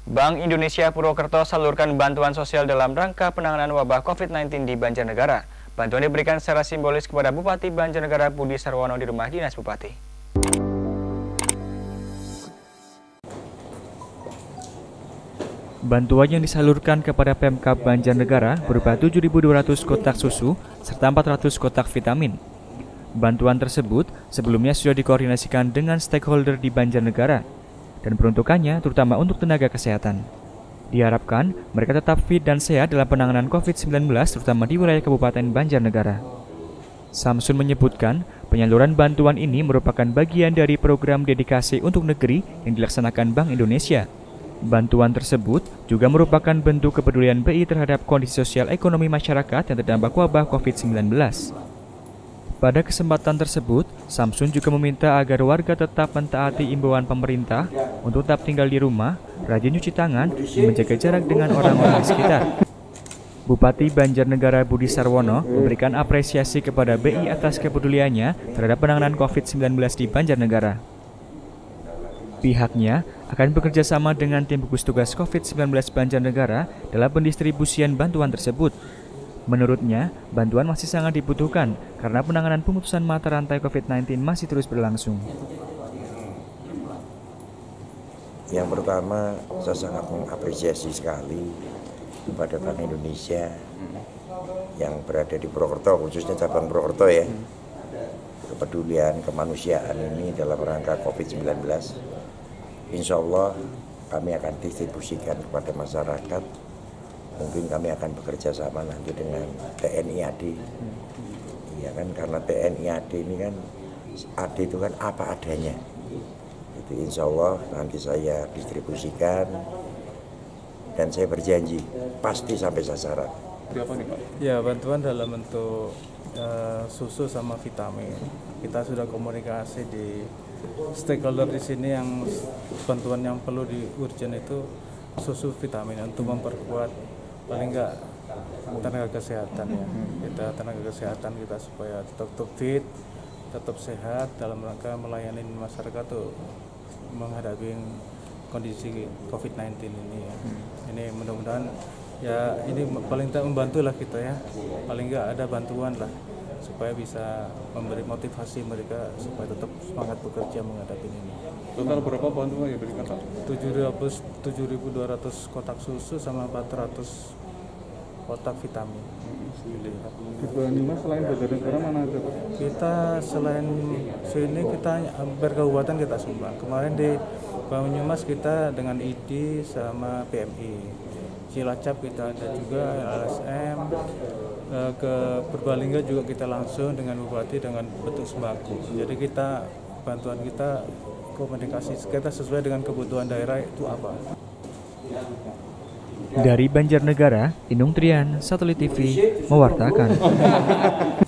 Bank Indonesia Purwokerto salurkan bantuan sosial dalam rangka penanganan wabah COVID-19 di Banjarnegara. Bantuan diberikan secara simbolis kepada Bupati Banjarnegara Budi Sarwono di rumah dinas Bupati. Bantuan yang disalurkan kepada Pemkab Banjarnegara berupa 7.200 kotak susu serta 400 kotak vitamin. Bantuan tersebut sebelumnya sudah dikoordinasikan dengan stakeholder di Banjarnegara dan peruntukannya terutama untuk tenaga kesehatan. Diharapkan mereka tetap fit dan sehat dalam penanganan COVID-19 terutama di wilayah Kabupaten Banjarnegara. Samsun menyebutkan penyaluran bantuan ini merupakan bagian dari program dedikasi untuk negeri yang dilaksanakan Bank Indonesia. Bantuan tersebut juga merupakan bentuk kepedulian BI terhadap kondisi sosial ekonomi masyarakat yang terdampak wabah COVID-19. Pada kesempatan tersebut, Samsun juga meminta agar warga tetap mentaati imbauan pemerintah untuk tetap tinggal di rumah, rajin cuci tangan, dan menjaga jarak dengan orang-orang di sekitar. Bupati Banjarnegara Budi Sarwono memberikan apresiasi kepada BI atas kepeduliannya terhadap penanganan COVID-19 di Banjarnegara. Pihaknya akan bekerja sama dengan tim gugus tugas COVID-19 Banjarnegara dalam pendistribusian bantuan tersebut. Menurutnya, bantuan masih sangat dibutuhkan karena penanganan pemutusan mata rantai COVID-19 masih terus berlangsung. Yang pertama, saya sangat mengapresiasi sekali kepada Bank Indonesia yang berada di Purwokerto, khususnya cabang Purwokerto ya. Kepedulian kemanusiaan ini dalam rangka COVID-19. Insya Allah kami akan distribusikan kepada masyarakat. Mungkin kami akan bekerja sama nanti dengan TNI AD. Iya kan, karena TNI AD ini kan, AD itu kan apa adanya. Itu insya Allah nanti saya distribusikan dan saya berjanji pasti sampai sasaran. Apa nih Pak? Ya, bantuan dalam bentuk susu sama vitamin. Kita sudah komunikasi di stakeholder di sini yang bantuan yang perlu di urgent itu susu vitamin untuk memperkuat paling enggak tenaga kesehatan ya. Kita tenaga kesehatan kita supaya tetap fit, tetap sehat dalam rangka melayani masyarakat tuh menghadapi kondisi COVID-19 ini ya. Ini mudah-mudahan ya ini paling tidak membantu lah kita ya. Paling enggak ada bantuan lah supaya bisa memberi motivasi mereka supaya tetap semangat bekerja menghadapi ini. Total berapa bantuan yang diberikan Pak? 7.200 kotak susu sama 400 kotak vitamin. Di Banyumas selain Banjarnegara mana aja Pak? Kita selain sini kita hampir kabupaten kita sumbang. Kemarin di Banyumas kita dengan ID sama PMI. Cilacap kita ada juga LSM. Ke Purbalingga juga kita langsung dengan Bupati dengan bentuk sembako. Jadi kita bantuan kita komunikasi kita sesuai dengan kebutuhan daerah itu apa. Dari Banjarnegara, Inung Trian, Satelit TV, mewartakan.